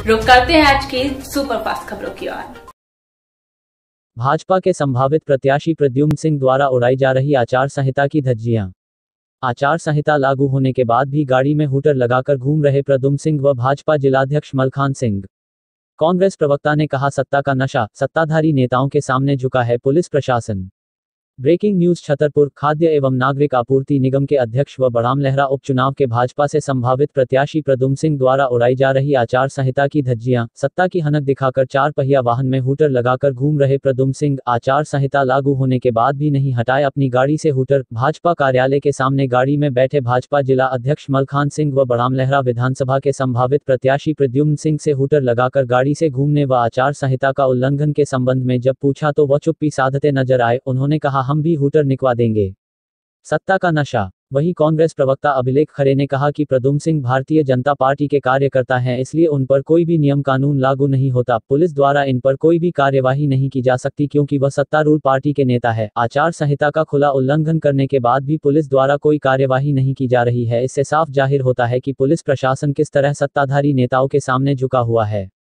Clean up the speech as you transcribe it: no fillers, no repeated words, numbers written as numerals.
रुक करते हैं आज की सुपरफास्ट खबरों की ओर। भाजपा के संभावित प्रत्याशी प्रद्युम्न सिंह द्वारा उड़ाई जा रही आचार संहिता की धज्जियां। आचार संहिता लागू होने के बाद भी गाड़ी में हूटर लगाकर घूम रहे प्रद्युम्न सिंह व भाजपा जिलाध्यक्ष मलखान सिंह। कांग्रेस प्रवक्ता ने कहा, सत्ता का नशा, सत्ताधारी नेताओं के सामने झुका है पुलिस प्रशासन। Breaking news. छतरपुर खाद्य एवं नागरिक आपूर्ति निगम के अध्यक्ष व बड़ाम लहरा उपचुनाव के भाजपा से संभावित प्रत्याशी प्रद्युम्न सिंह द्वारा उड़ाई जा रही आचार संहिता की धज्जियां। सत्ता की हनक दिखाकर 4 पहिया वाहन में हूटर लगाकर घूम रहे प्रद्युम्न सिंह आचार संहिता लागू होने के बाद भी नहीं हटाए अपनी गाड़ी से हूटर। भाजपा कार्यालय के सामने गाड़ी में बैठे भाजपा जिला अध्यक्ष मलखान सिंह व बड़ाम लहरा विधानसभा के संभावित प्रत्याशी प्रद्युम्न सिंह से हूटर लगाकर गाड़ी से घूमने व आचार संहिता का उल्लंघन के संबंध में जब पूछा तो वह चुप्पी साधते नजर आए। उन्होंने कहा, हम भी हूटर निकलवा देंगे। सत्ता का नशा। वहीं कांग्रेस प्रवक्ता अभिलेख खरे ने कहा कि प्रद्युम्न सिंह भारतीय जनता पार्टी के कार्यकर्ता हैं, इसलिए उन पर कोई भी नियम कानून लागू नहीं होता। पुलिस द्वारा इन पर कोई भी कार्यवाही नहीं की जा सकती क्योंकि वह सत्तारूढ़ पार्टी के नेता है। आचार संहिता का खुला उल्लंघन करने के बाद भी पुलिस द्वारा कोई कार्यवाही नहीं की जा रही है। इससे साफ जाहिर होता है कि पुलिस प्रशासन किस तरह सत्ताधारी नेताओं के सामने झुका हुआ है।